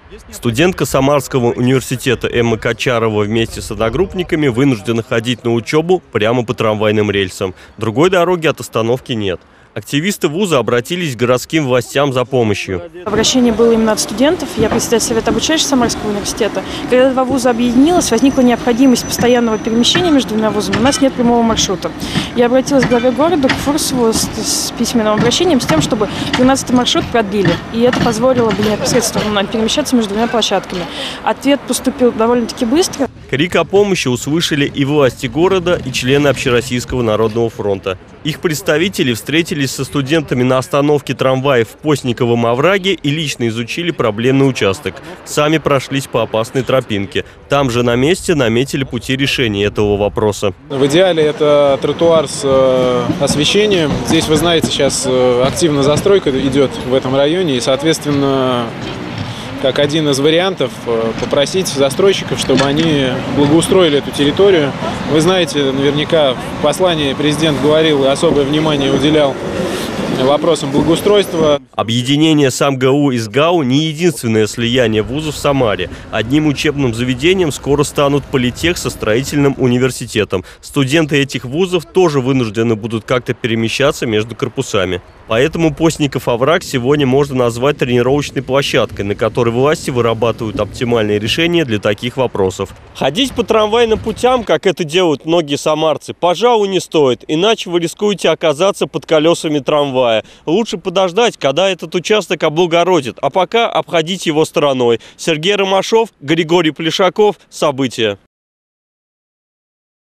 Студентка Самарского университета Эмма Качарова вместе с одногруппниками вынуждена ходить на учебу прямо по трамвайным рельсам. Другой дороги от остановки нет. Активисты вуза обратились к городским властям за помощью. Обращение было именно от студентов. Я председатель совета обучающих Самарского университета. Когда два вуза объединилось, возникла необходимость постоянного перемещения между двумя вузами. У нас нет прямого маршрута. Я обратилась к главе города, к Фурсову, с письменным обращением, с тем, чтобы 12-й маршрут продлили. И это позволило бы непосредственно перемещаться между двумя площадками. Ответ поступил довольно-таки быстро. Крик о помощи услышали и власти города, и члены Общероссийского народного фронта. Их представители встретились со студентами на остановке трамваев в Постниковом овраге и лично изучили проблемный участок. Сами прошлись по опасной тропинке. Там же на месте наметили пути решения этого вопроса. В идеале это тротуар с освещением. Здесь, вы знаете, сейчас активно застройка идет в этом районе, и, соответственно, как один из вариантов попросить застройщиков, чтобы они благоустроили эту территорию. Вы знаете, наверняка в послании президент говорил и особое внимание уделял вопросам благоустройства. Объединение СамГУ и СГАУ не единственное слияние вузов в Самаре. Одним учебным заведением скоро станут политех со строительным университетом. Студенты этих вузов тоже вынуждены будут как-то перемещаться между корпусами. Поэтому Постников овраг сегодня можно назвать тренировочной площадкой, на которой власти вырабатывают оптимальные решения для таких вопросов. Ходить по трамвайным путям, как это делают многие самарцы, пожалуй, не стоит, иначе вы рискуете оказаться под колесами трамвая. Лучше подождать, когда этот участок облагородит, а пока обходить его стороной. Сергей Ромашов, Григорий Плешаков. События.